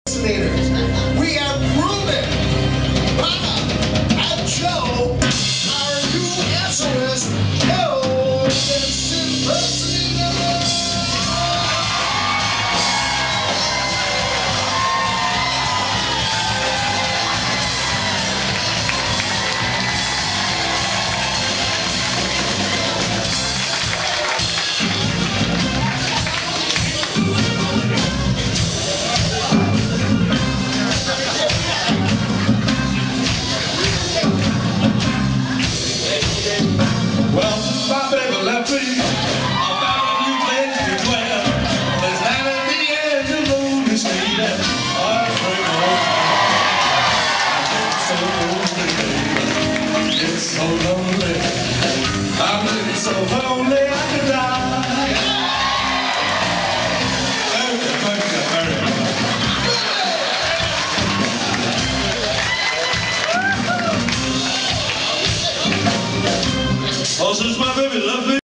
We have proven Bob and Joe are new SOS elvis impersonators. Well, since my baby left me, I found a new place to dwell. There's land at the edge of lonely street, and I break all my it's so lonely, I'm living so lonely I could die. Oh, since my baby left me.